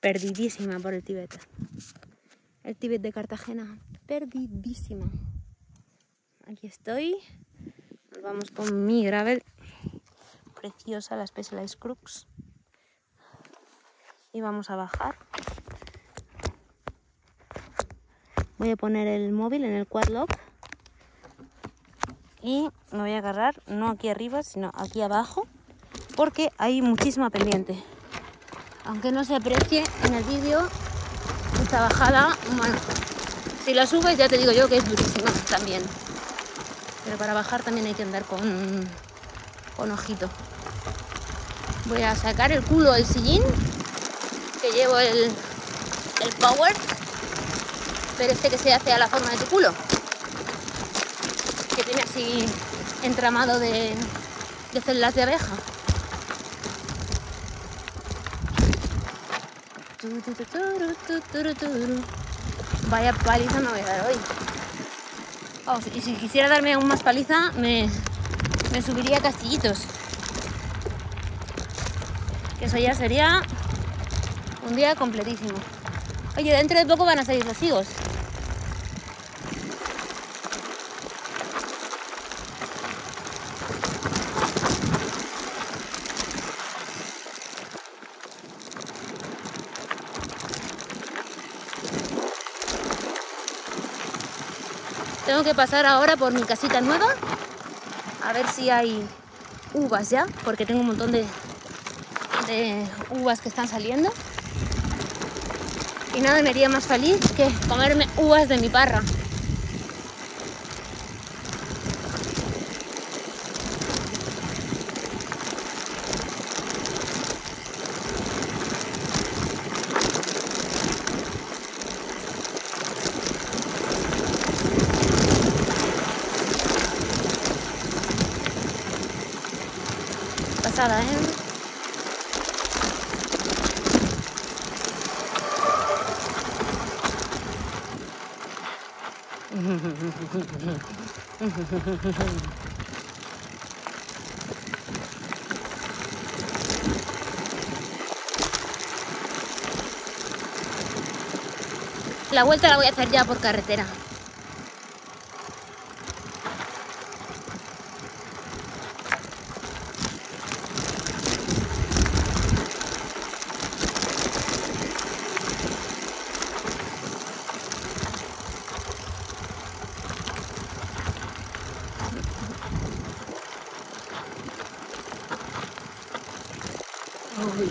perdidísima por el Tíbet. El Tíbet de Cartagena, perdidísima. Aquí estoy. Nos vamos con mi gravel. Preciosa la Specialized Crux. Y vamos a bajar. Voy a poner el móvil en el quad lock. Y me voy a agarrar, no aquí arriba, sino aquí abajo. Porque hay muchísima pendiente. Aunque no se aprecie en el vídeo, esta bajada, bueno, si la subes ya te digo yo que es durísima también. Pero para bajar también hay que andar con ojito. Voy a sacar el culo del sillín, que llevo el power, pero este que se hace a la forma de tu culo, que tiene así entramado de células de abeja. Vaya paliza me voy a dar hoy. Oh, y si quisiera darme aún más paliza, me subiría a Castillitos. Que eso ya sería un día completísimo. Oye, dentro de poco van a salir los higos. Tengo que pasar ahora por mi casita nueva, a ver si hay uvas ya, porque tengo un montón de uvas que están saliendo. Y nada me haría más feliz que comerme uvas de mi parra. Pasada, ¿eh? La vuelta la voy a hacer ya por carretera. Uy.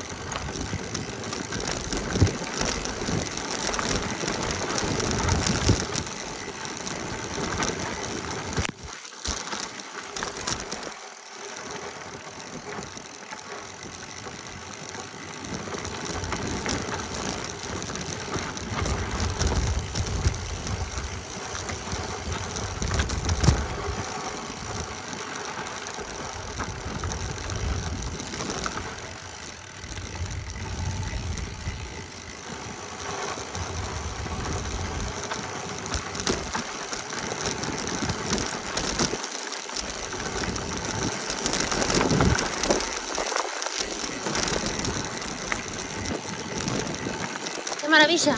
¡Qué maravilla!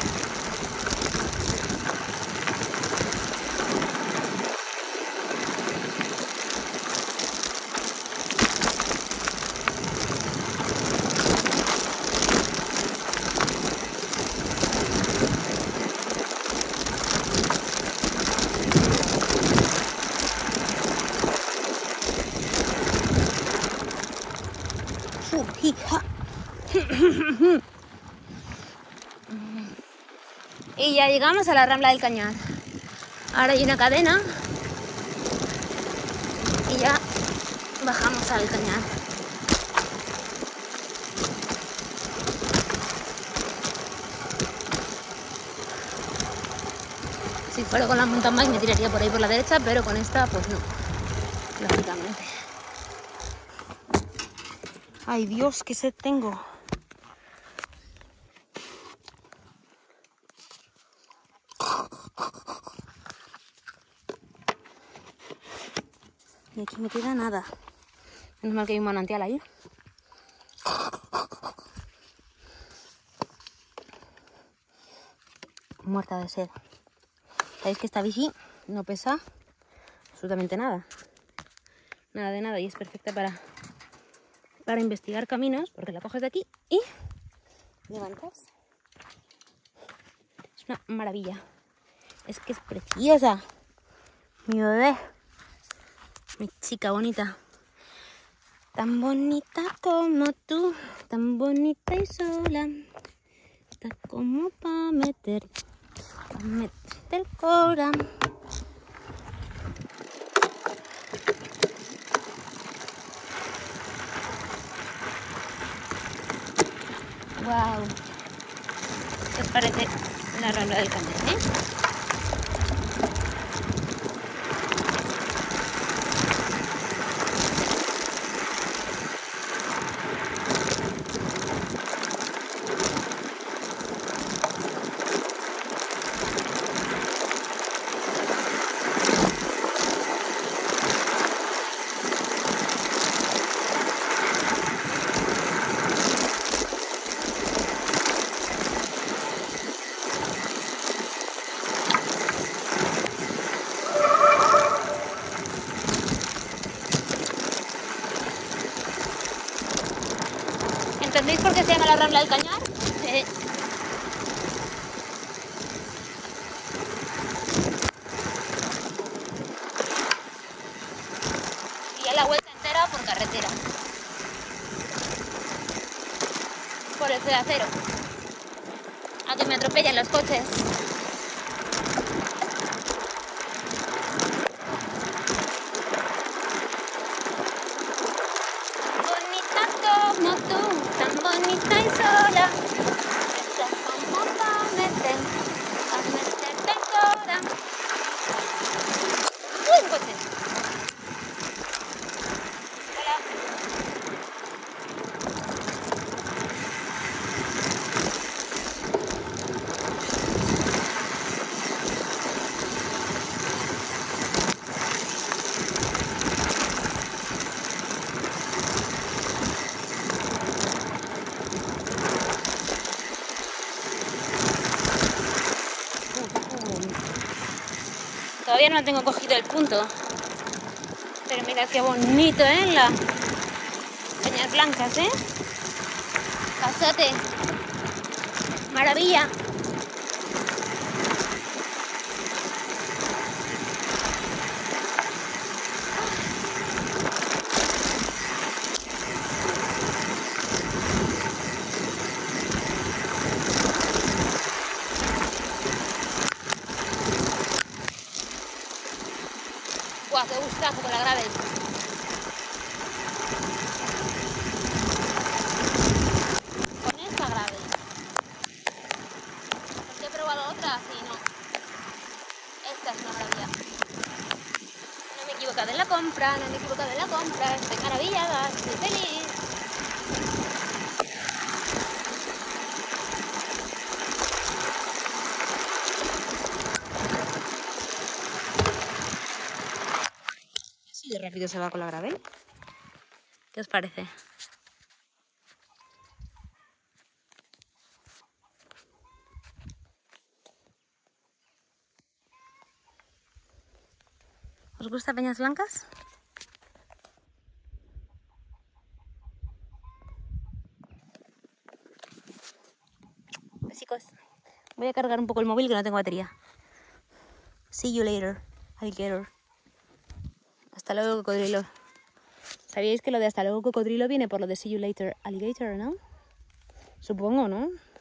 Y ya llegamos a la Rambla del Cañar. Ahora hay una cadena y ya bajamos al cañar. Si fuera con la mountain bike me tiraría por ahí por la derecha, pero con esta pues no, lógicamente. Ay Dios, qué sed tengo. Y aquí me queda nada. Menos mal que hay un manantial ahí. muerta de sed. Sabéis que esta bici no pesa absolutamente nada. Nada de nada, y es perfecta para investigar caminos, porque la coges de aquí y levantas. Es una maravilla. Es que es preciosa. Mi bebé. Mi chica bonita. Tan bonita como tú, tan bonita y sola. Está como pa' meterte el cora. Wow. ¿Qué os parece la Rambla del Cañar, ¿Entendéis por qué se llama la Rambla del Cañar? Y a la vuelta entera por carretera. Por el acero. A que me atropellan los coches. Bonita como tú, tan bonita y sola. Estás como pa' meterte el cora. ¡Uy, un coche! Hola. Todavía no tengo cogido el punto. Pero mira qué bonito, las Peñas Blancas, Pasote. Maravilla. ¡Guau, qué gustazo con la gravel! Con esta gravel. Porque he probado otras y no. Esta es una maravilla. No me he equivocado en la compra, Estoy maravillada, estoy feliz. Así de rápido se va con la gravel. ¿Qué os parece? ¿Os gusta Peñas Blancas? Besicos. Voy a cargar un poco el móvil que no tengo batería. See you later, alligator. Hasta luego, cocodrilo. ¿Sabíais que lo de hasta luego, cocodrilo viene por lo de see you later, alligator, no? Supongo, ¿no?